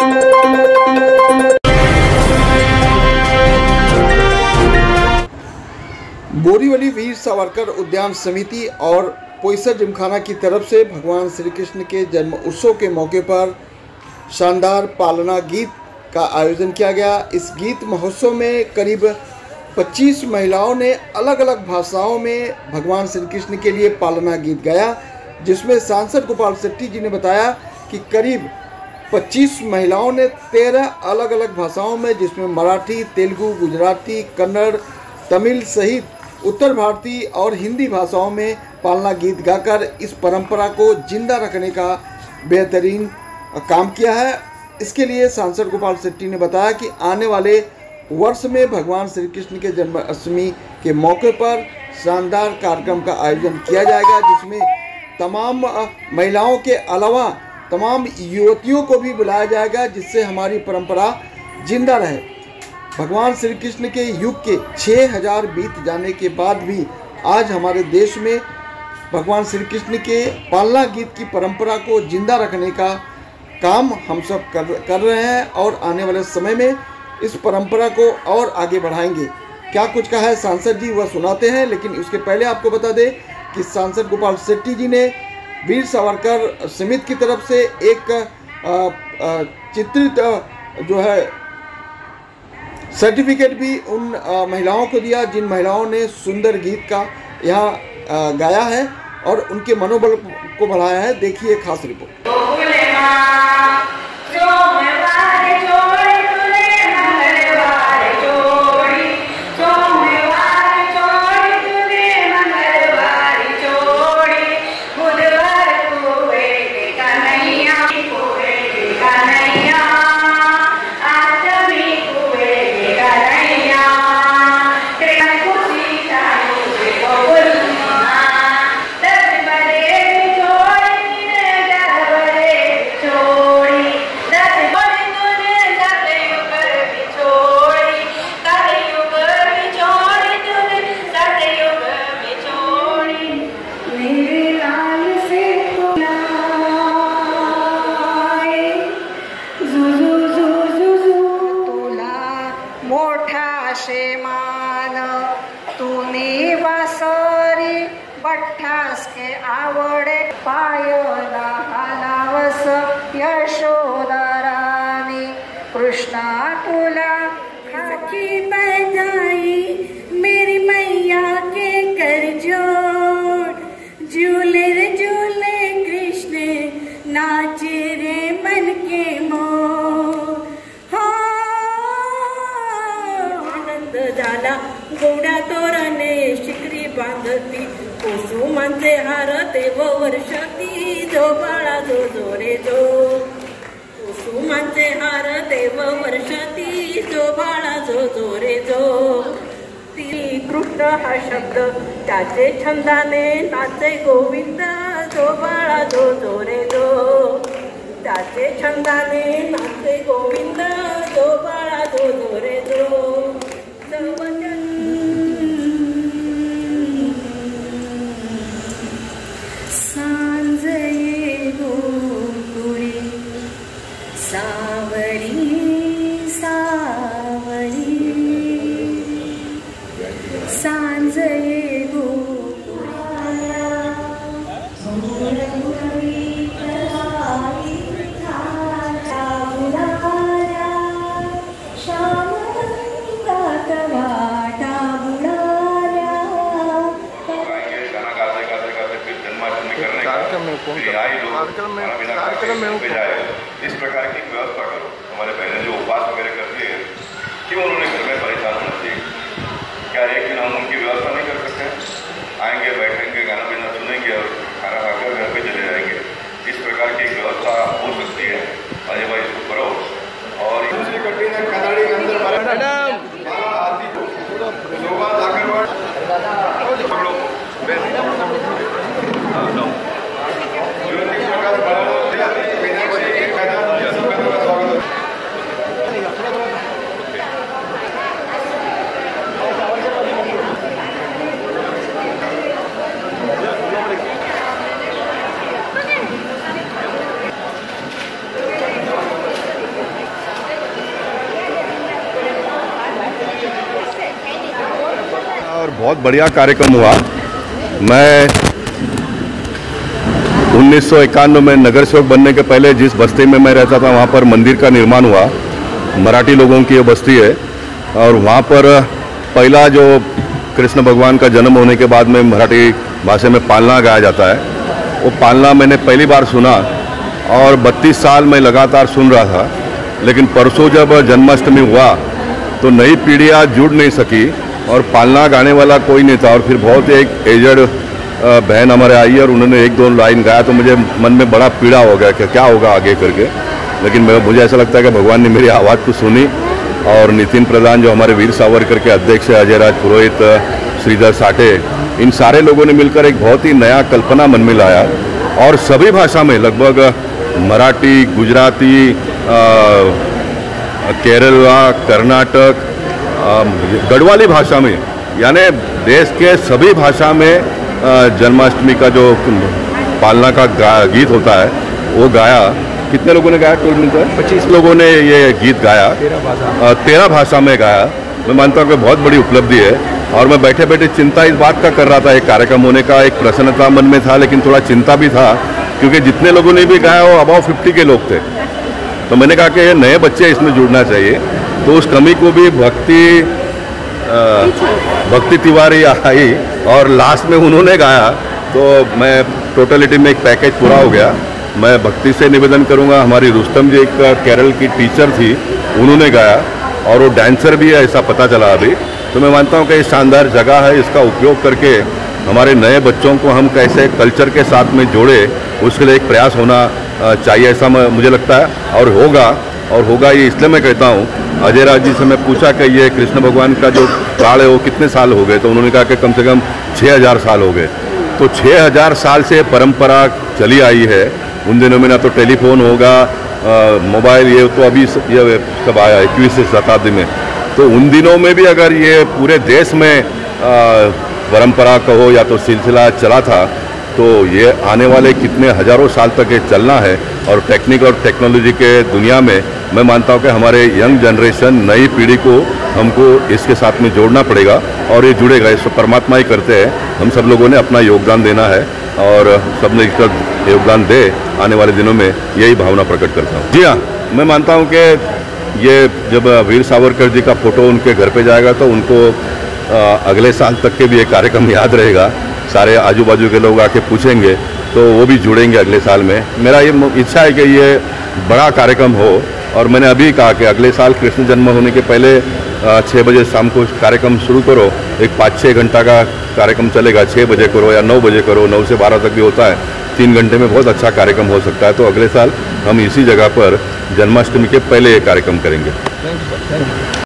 बोरीवली वीर सावरकर उद्यान समिति और पोईसर जिमखाना की तरफ से भगवान श्री कृष्ण के जन्म उत्सव के मौके पर शानदार पालना गीत का आयोजन किया गया। इस गीत महोत्सव में करीब 25 महिलाओं ने अलग अलग भाषाओं में भगवान श्री कृष्ण के लिए पालना गीत गाया, जिसमें सांसद गोपाल शेट्टी जी ने बताया कि करीब 25 महिलाओं ने 13 अलग अलग भाषाओं में, जिसमें मराठी, तेलुगु, गुजराती, कन्नड़, तमिल सहित उत्तर भारतीय और हिंदी भाषाओं में पालना गीत गाकर इस परंपरा को जिंदा रखने का बेहतरीन काम किया है। इसके लिए सांसद गोपाल शेट्टी ने बताया कि आने वाले वर्ष में भगवान श्री कृष्ण के जन्माष्टमी के मौके पर शानदार कार्यक्रम का आयोजन किया जाएगा, जिसमें तमाम महिलाओं के अलावा तमाम युवतियों को भी बुलाया जाएगा, जिससे हमारी परंपरा जिंदा रहे। भगवान श्री कृष्ण के युग के 6000 बीत जाने के बाद भी आज हमारे देश में भगवान श्री कृष्ण के पालना गीत की परंपरा को जिंदा रखने का काम हम सब कर रहे हैं और आने वाले समय में इस परंपरा को और आगे बढ़ाएंगे। क्या कुछ कहा है सांसद जी वह सुनाते हैं, लेकिन उसके पहले आपको बता दें कि सांसद गोपाल शेट्टी जी ने वीर सावरकर समिति की तरफ से एक चित्रित जो है सर्टिफिकेट भी उन महिलाओं को दिया जिन महिलाओं ने सुंदर गीत का यहाँ गाया है और उनके मनोबल को बढ़ाया है। देखिए खास रिपोर्ट। बठ्ठास के आवडे पायला हालावस यशोदरानी कृष्णा तुला खाकी बजाई मेरी मैया के कर जोड़ झूले रे झूले कृष्ण नाचे रे मन के मोह आनंद झाला गोड्या तोरणे शिकरी बांधती कुसुमांचे हार देव वर्षती जो बाळा जो जो रे जो कुसुमांचे हार देव वर्षती जो बाळा जो जो रे जो ती कृष्ण हा शब्द त्याचे छंदाने नाचे गोविंद जो बाळा जो जो रे जो त्याचे छंदाने नाचे गोविंद जो बाळा जो जो रे जो कार्यक्रम में इस प्रकार की व्यवस्था करो। हमारे बहनें जो उपवास वगैरह करती है क्यों उन्होंने घर में परेशान होना चाहिए? क्या एक दिन हम उनकी व्यवस्था नहीं कर सकते? आएंगे, बैठेंगे, गाना बजना सुनेंगे और खाना खाकर घर पे चले जाएंगे। इस प्रकार की व्यवस्था हो सकती है। अजय भाई इसको करो। और दूसरी कंटेनर कनाड़ी के अंदर बहुत बढ़िया कार्यक्रम हुआ। मैं 1991 में नगर सेवक बनने के पहले जिस बस्ती में मैं रहता था वहाँ पर मंदिर का निर्माण हुआ। मराठी लोगों की ये बस्ती है और वहाँ पर पहला जो कृष्ण भगवान का जन्म होने के बाद में मराठी भाषा में पालना गाया जाता है, वो पालना मैंने पहली बार सुना और 32 साल मैं लगातार सुन रहा था। लेकिन परसों जब जन्माष्टमी हुआ तो नई पीढ़ियाँ जुड़ नहीं सकी और पालना गाने वाला कोई नहीं था। और फिर बहुत एक एजड बहन हमारे आई और उन्होंने एक दो लाइन गाया तो मुझे मन में बड़ा पीड़ा हो गया कि क्या होगा आगे करके। लेकिन मुझे ऐसा लगता है कि भगवान ने मेरी आवाज़ को सुनी और नितिन प्रधान जो हमारे वीर सावरकर के अध्यक्ष है, अजय राज पुरोहित, श्रीधर साठे, इन सारे लोगों ने मिलकर एक बहुत ही नया कल्पना मन में लाया और सभी भाषा में लगभग मराठी, गुजराती, केरला, कर्नाटक, गढ़वाली भाषा में, यानी देश के सभी भाषा में जन्माष्टमी का जो पालना का गीत होता है वो गाया। कितने लोगों ने गाया? टोल मिलता है 25 लोगों ने ये गीत गाया, 13 भाषा में गाया। मैं मानता हूँ कि बहुत बड़ी उपलब्धि है। और मैं बैठे बैठे चिंता इस बात का कर रहा था, एक कार्यक्रम होने का एक प्रसन्नता मन में था, लेकिन थोड़ा चिंता भी था क्योंकि जितने लोगों ने भी गाया वो अबाव 50 के लोग थे। तो मैंने कहा कि नए बच्चे इसमें जुड़ना चाहिए। तो उस कमी को भी भक्ति तिवारी आई और लास्ट में उन्होंने गाया तो मैं टोटलिटी में एक पैकेज पूरा हो गया। मैं भक्ति से निवेदन करूंगा, हमारी रुस्तम जी एक केरल की टीचर थी, उन्होंने गाया और वो डांसर भी है ऐसा पता चला अभी। तो मैं मानता हूं कि ये शानदार जगह है, इसका उपयोग करके हमारे नए बच्चों को हम कैसे कल्चर के साथ में जोड़े उसके लिए एक प्रयास होना चाहिए, ऐसा मुझे लगता है और होगा ये इसलिए मैं कहता हूँ। अजय राज जी से मैं पूछा कि ये कृष्ण भगवान का जो काल है वो कितने साल हो गए, तो उन्होंने कहा कि कम से कम 6000 साल हो गए। तो 6000 साल से परंपरा चली आई है। उन दिनों में ना तो टेलीफोन होगा, मोबाइल, ये तो अभी ये सब आया 21वीं शताब्दी में। तो उन दिनों में भी अगर ये पूरे देश में परंपरा कहो या तो सिलसिला चला था तो ये आने वाले कितने हजारों साल तक ये चलना है। और टेक्निक और टेक्नोलॉजी के दुनिया में मैं मानता हूँ कि हमारे यंग जनरेशन, नई पीढ़ी को हमको इसके साथ में जोड़ना पड़ेगा और ये जुड़ेगा। इसको परमात्मा ही करते हैं, हम सब लोगों ने अपना योगदान देना है और सबने इसका योगदान दे आने वाले दिनों में, यही भावना प्रकट करता हूँ। जी हाँ, मैं मानता हूँ कि ये जब वीर सावरकर जी का फोटो उनके घर पे जाएगा तो उनको अगले साल तक के भी ये कार्यक्रम याद रहेगा। सारे आजू बाजू के लोग आके पूछेंगे तो वो भी जुड़ेंगे अगले साल में। मेरा ये इच्छा है कि ये बड़ा कार्यक्रम हो और मैंने अभी कहा कि अगले साल कृष्ण जन्म होने के पहले 6 बजे शाम को कार्यक्रम शुरू करो। एक 5-6 घंटा का कार्यक्रम चलेगा, 6 बजे करो या 9 बजे करो, 9 से 12 तक भी होता है। 3 घंटे में बहुत अच्छा कार्यक्रम हो सकता है। तो अगले साल हम इसी जगह पर जन्माष्टमी के पहले ये कार्यक्रम करेंगे।